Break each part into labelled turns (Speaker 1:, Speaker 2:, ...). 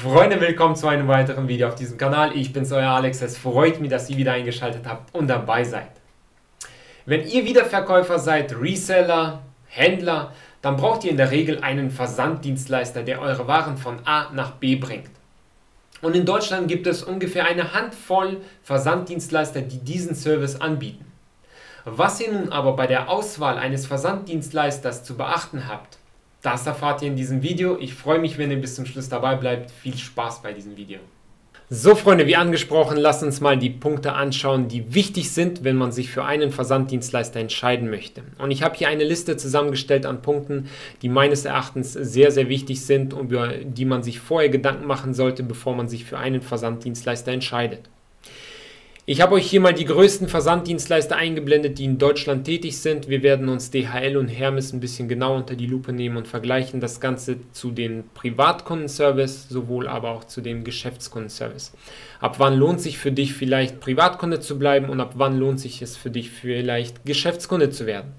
Speaker 1: Freunde, willkommen zu einem weiteren Video auf diesem Kanal. Ich bin's, euer Alex. Es freut mich, dass ihr wieder eingeschaltet habt und dabei seid. Wenn ihr Wiederverkäufer seid, Reseller, Händler, dann braucht ihr in der Regel einen Versanddienstleister, der eure Waren von A nach B bringt. Und in Deutschland gibt es ungefähr eine Handvoll Versanddienstleister, die diesen Service anbieten. Was ihr nun aber bei der Auswahl eines Versanddienstleisters zu beachten habt, das erfahrt ihr in diesem Video. Ich freue mich, wenn ihr bis zum Schluss dabei bleibt. Viel Spaß bei diesem Video. So Freunde, wie angesprochen, lasst uns mal die Punkte anschauen, die wichtig sind, wenn man sich für einen Versanddienstleister entscheiden möchte. Und ich habe hier eine Liste zusammengestellt an Punkten, die meines Erachtens sehr, sehr wichtig sind und über die man sich vorher Gedanken machen sollte, bevor man sich für einen Versanddienstleister entscheidet. Ich habe euch hier mal die größten Versanddienstleister eingeblendet, die in Deutschland tätig sind. Wir werden uns DHL und Hermes ein bisschen genau unter die Lupe nehmen und vergleichen das Ganze zu den Privatkundenservice, sowohl aber auch zu dem Geschäftskundenservice. Ab wann lohnt sich für dich vielleicht Privatkunde zu bleiben und ab wann lohnt sich es für dich vielleicht Geschäftskunde zu werden?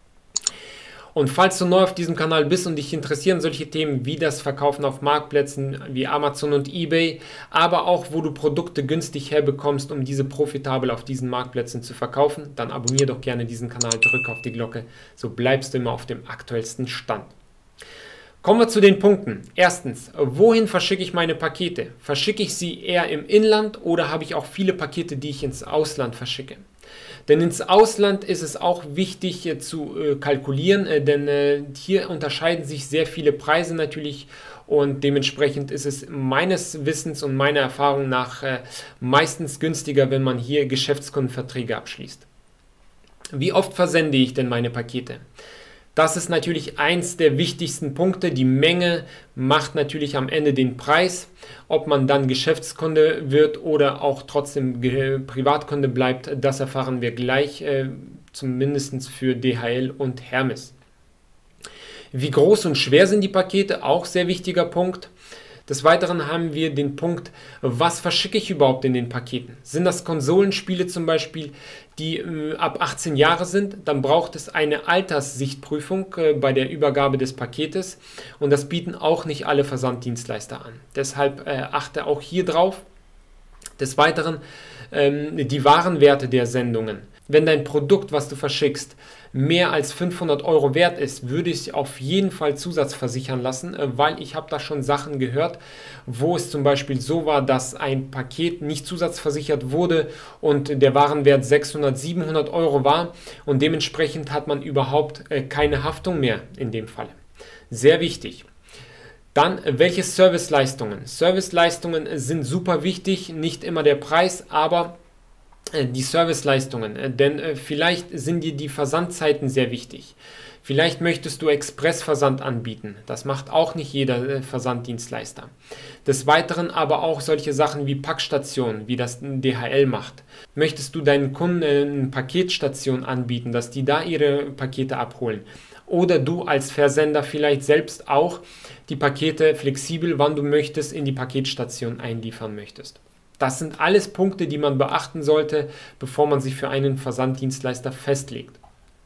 Speaker 1: Und falls du neu auf diesem Kanal bist und dich interessieren solche Themen wie das Verkaufen auf Marktplätzen wie Amazon und eBay, aber auch wo du Produkte günstig herbekommst, um diese profitabel auf diesen Marktplätzen zu verkaufen, dann abonniere doch gerne diesen Kanal, drück auf die Glocke, so bleibst du immer auf dem aktuellsten Stand. Kommen wir zu den Punkten. Erstens, wohin verschicke ich meine Pakete? Verschicke ich sie eher im Inland oder habe ich auch viele Pakete, die ich ins Ausland verschicke? Denn ins Ausland ist es auch wichtig zu kalkulieren, denn hier unterscheiden sich sehr viele Preise natürlich und dementsprechend ist es meines Wissens und meiner Erfahrung nach meistens günstiger, wenn man hier Geschäftskundenverträge abschließt. Wie oft versende ich denn meine Pakete? Das ist natürlich eins der wichtigsten Punkte. Die Menge macht natürlich am Ende den Preis. Ob man dann Geschäftskunde wird oder auch trotzdem Privatkunde bleibt, das erfahren wir gleich, zumindest für DHL und Hermes. Wie groß und schwer sind die Pakete? Auch sehr wichtiger Punkt. Des Weiteren haben wir den Punkt, was verschicke ich überhaupt in den Paketen? Sind das Konsolenspiele zum Beispiel, die ab 18 Jahre sind? Dann braucht es eine Alterssichtprüfung bei der Übergabe des Paketes und das bieten auch nicht alle Versanddienstleister an. Deshalb achte auch hier drauf. Des Weiteren die Warenwerte der Sendungen. Wenn dein Produkt, was du verschickst, mehr als 500 € wert ist, würde ich es auf jeden Fall zusatzversichern lassen, weil ich habe da schon Sachen gehört, wo es zum Beispiel so war, dass ein Paket nicht zusatzversichert wurde und der Warenwert 600, 700 € war und dementsprechend hat man überhaupt keine Haftung mehr in dem Fall. Sehr wichtig. Dann, welche Serviceleistungen? Serviceleistungen sind super wichtig, nicht immer der Preis, aber die Serviceleistungen, denn vielleicht sind dir die Versandzeiten sehr wichtig. Vielleicht möchtest du Expressversand anbieten, das macht auch nicht jeder Versanddienstleister. Des Weiteren aber auch solche Sachen wie Packstationen, wie das DHL macht. Möchtest du deinen Kunden eine Paketstation anbieten, dass die da ihre Pakete abholen? Oder du als Versender vielleicht selbst auch die Pakete flexibel, wann du möchtest, in die Paketstation einliefern möchtest. Das sind alles Punkte, die man beachten sollte, bevor man sich für einen Versanddienstleister festlegt.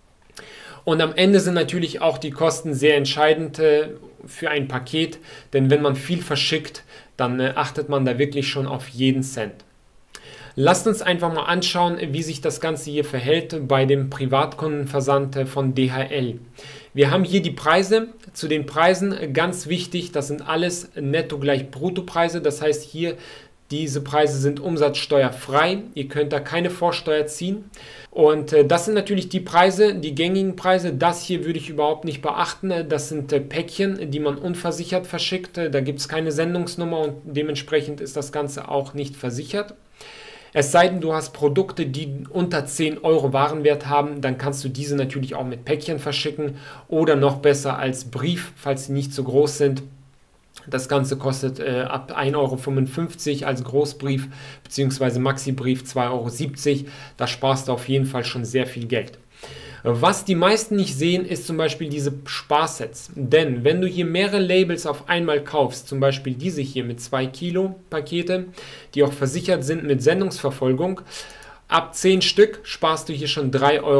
Speaker 1: Und am Ende sind natürlich auch die Kosten sehr entscheidend für ein Paket, denn wenn man viel verschickt, dann achtet man da wirklich schon auf jeden Cent. Lasst uns einfach mal anschauen, wie sich das Ganze hier verhält bei dem Privatkundenversand von DHL. Wir haben hier die Preise. Zu den Preisen ganz wichtig, das sind alles netto gleich Bruttopreise, das heißt hier diese Preise sind umsatzsteuerfrei, ihr könnt da keine Vorsteuer ziehen und das sind natürlich die Preise, die gängigen Preise. Das hier würde ich überhaupt nicht beachten, das sind Päckchen, die man unversichert verschickt, da gibt es keine Sendungsnummer und dementsprechend ist das Ganze auch nicht versichert. Es sei denn, du hast Produkte, die unter 10 € Warenwert haben, dann kannst du diese natürlich auch mit Päckchen verschicken oder noch besser als Brief, falls sie nicht so groß sind. Das Ganze kostet ab 1,55 € als Großbrief bzw. Maxibrief 2,70 €. Da sparst du auf jeden Fall schon sehr viel Geld. Was die meisten nicht sehen, ist zum Beispiel diese Sparsets. Denn wenn du hier mehrere Labels auf einmal kaufst, zum Beispiel diese hier mit 2 Kilo Pakete, die auch versichert sind mit Sendungsverfolgung, ab 10 Stück sparst du hier schon 3 €.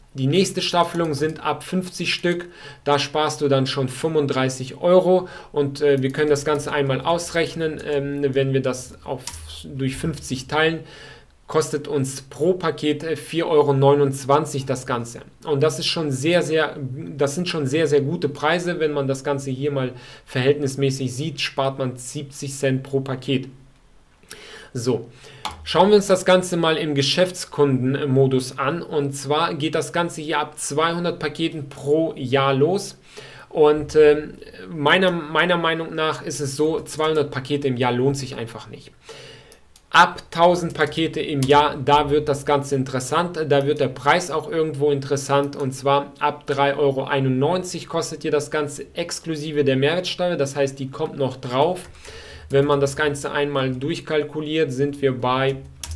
Speaker 1: Die nächste Staffelung sind ab 50 Stück, da sparst du dann schon 35 Euro und wir können das Ganze einmal ausrechnen, wenn wir das durch 50 teilen, kostet uns pro Paket 4,29 Euro das Ganze. Und das ist schon das sind schon sehr, sehr gute Preise. Wenn man das Ganze hier mal verhältnismäßig sieht, spart man 70 Cent pro Paket. So, schauen wir uns das Ganze mal im Geschäftskundenmodus an. Und zwar geht das Ganze hier ab 200 Paketen pro Jahr los. Und meiner Meinung nach ist es so, 200 Pakete im Jahr lohnt sich einfach nicht. Ab 1000 Pakete im Jahr, da wird das Ganze interessant, da wird der Preis auch irgendwo interessant, und zwar ab 3,91 Euro kostet ihr das Ganze exklusive der Mehrwertsteuer, das heißt, die kommt noch drauf. Wenn man das Ganze einmal durchkalkuliert, sind wir bei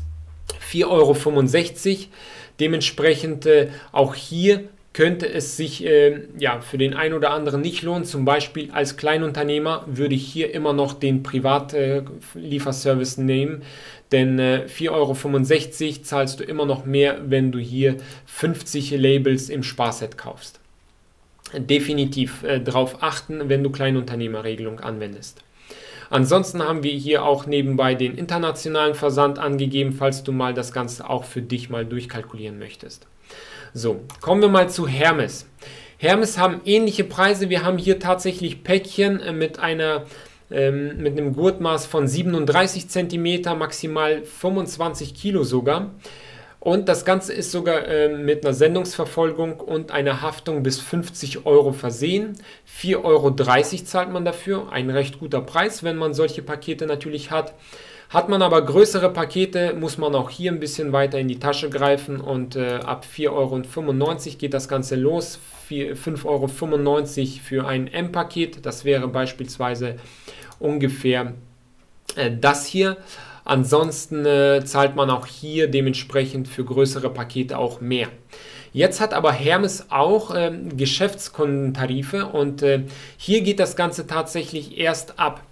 Speaker 1: 4,65 Euro. Dementsprechend auch hier könnte es sich für den einen oder anderen nicht lohnen. Zum Beispiel als Kleinunternehmer würde ich hier immer noch den Privatlieferservice nehmen, denn 4,65 Euro zahlst du immer noch mehr, wenn du hier 50 Labels im Sparset kaufst. Definitiv darauf achten, wenn du Kleinunternehmerregelung anwendest. Ansonsten haben wir hier auch nebenbei den internationalen Versand angegeben, falls du mal das Ganze auch für dich mal durchkalkulieren möchtest. So, kommen wir mal zu Hermes. Hermes haben ähnliche Preise. Wir haben hier tatsächlich Päckchen mit einem Gurtmaß von 37 cm, maximal 25 Kilo sogar. Und das Ganze ist sogar mit einer Sendungsverfolgung und einer Haftung bis 50 Euro versehen. 4,30 Euro zahlt man dafür. Ein recht guter Preis, wenn man solche Pakete natürlich hat. Hat man aber größere Pakete, muss man auch hier ein bisschen weiter in die Tasche greifen und ab 4,95 Euro geht das Ganze los. 5,95 Euro für ein M-Paket, das wäre beispielsweise ungefähr das hier. Ansonsten zahlt man auch hier dementsprechend für größere Pakete auch mehr. Jetzt hat aber Hermes auch Geschäftskundentarife und hier geht das Ganze tatsächlich erst ab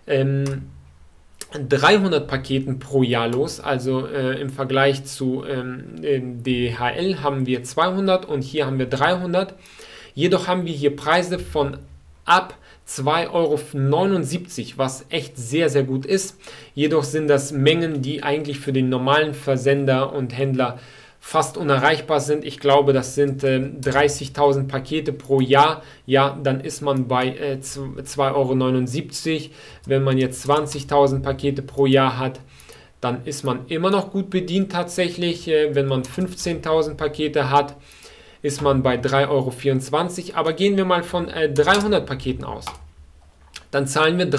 Speaker 1: 300 Paketen pro Jahr los, also im Vergleich zu DHL haben wir 200 und hier haben wir 300. Jedoch haben wir hier Preise von ab 2,79 Euro, was echt sehr, sehr gut ist. Jedoch sind das Mengen, die eigentlich für den normalen Versender und Händler fast unerreichbar sind. Ich glaube, das sind 30.000 Pakete pro Jahr. Ja, dann ist man bei 2,79 Euro. Wenn man jetzt 20.000 Pakete pro Jahr hat, dann ist man immer noch gut bedient tatsächlich. Wenn man 15.000 Pakete hat, ist man bei 3,24 Euro. Aber gehen wir mal von 300 Paketen aus. Dann zahlen wir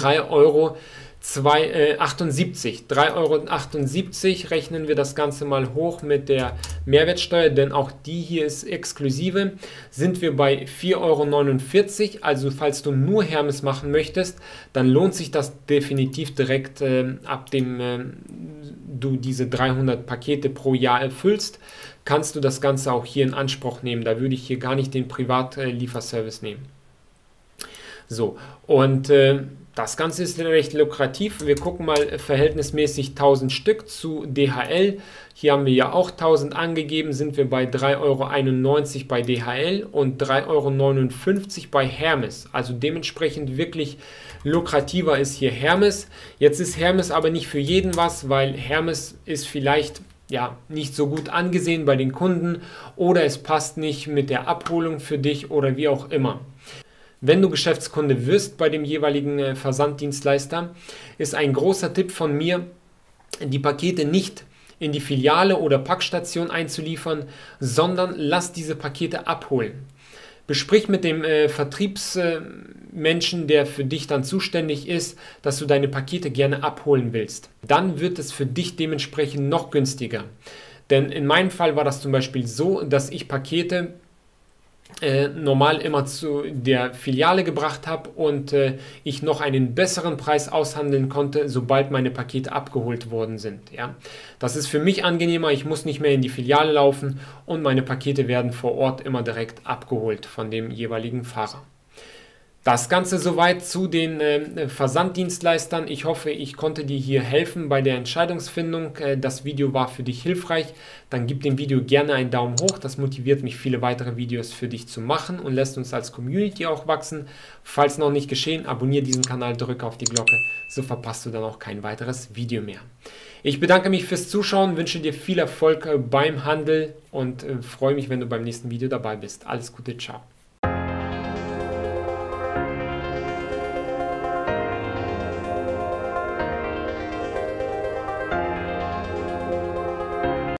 Speaker 1: 3,78 Euro. 3,78 Euro rechnen wir das Ganze mal hoch mit der Mehrwertsteuer, denn auch die hier ist exklusive. Sind wir bei 4,49 Euro. Also falls du nur Hermes machen möchtest, dann lohnt sich das definitiv direkt ab dem du diese 300 Pakete pro Jahr erfüllst, kannst du das Ganze auch hier in Anspruch nehmen. Da würde ich hier gar nicht den Privatlieferservice nehmen. So, und das Ganze ist recht lukrativ. Wir gucken mal verhältnismäßig 1000 Stück zu DHL. Hier haben wir ja auch 1000 angegeben, sind wir bei 3,91 Euro bei DHL und 3,59 Euro bei Hermes. Also dementsprechend wirklich lukrativer ist hier Hermes. Jetzt ist Hermes aber nicht für jeden was, weil Hermes ist vielleicht nicht so gut angesehen bei den Kunden oder es passt nicht mit der Abholung für dich oder wie auch immer. Wenn du Geschäftskunde wirst bei dem jeweiligen Versanddienstleister, ist ein großer Tipp von mir, die Pakete nicht in die Filiale oder Packstation einzuliefern, sondern lass diese Pakete abholen. Besprich mit dem Vertriebsmenschen, der für dich dann zuständig ist, dass du deine Pakete gerne abholen willst. Dann wird es für dich dementsprechend noch günstiger. Denn in meinem Fall war das zum Beispiel so, dass ich Pakete normal immer zu der Filiale gebracht habe und ich noch einen besseren Preis aushandeln konnte, sobald meine Pakete abgeholt worden sind. Ja? Das ist für mich angenehmer, ich muss nicht mehr in die Filiale laufen und meine Pakete werden vor Ort immer direkt abgeholt von dem jeweiligen Fahrer. Das Ganze soweit zu den Versanddienstleistern. Ich hoffe, ich konnte dir hier helfen bei der Entscheidungsfindung. Das Video war für dich hilfreich. Dann gib dem Video gerne einen Daumen hoch. Das motiviert mich, viele weitere Videos für dich zu machen und lässt uns als Community auch wachsen. Falls noch nicht geschehen, abonniere diesen Kanal, drücke auf die Glocke. So verpasst du dann auch kein weiteres Video mehr. Ich bedanke mich fürs Zuschauen, wünsche dir viel Erfolg beim Handel und freue mich, wenn du beim nächsten Video dabei bist. Alles Gute, ciao.